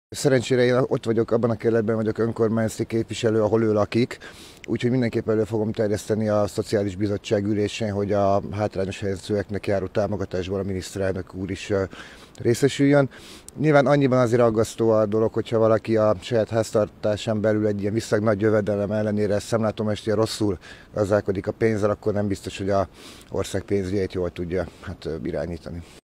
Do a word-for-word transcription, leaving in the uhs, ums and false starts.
Szerencsére én ott vagyok, abban a kerületben vagyok önkormányzati képviselő, ahol ő lakik, úgyhogy mindenképpen elő fogom terjeszteni a Szociális Bizottság ülésén, hogy a hátrányos helyzetűeknek járó támogatásból a miniszterelnök úr is részesüljön. Nyilván annyiban azért aggasztó a dolog, hogyha valaki a saját háztartásán belül egy ilyen viszonylag nagy jövedelem ellenére szemlátomást rosszul gazdálkodik a pénzzel, akkor nem biztos, hogy a ország pénzügyeit jól tudja hát, irányítani.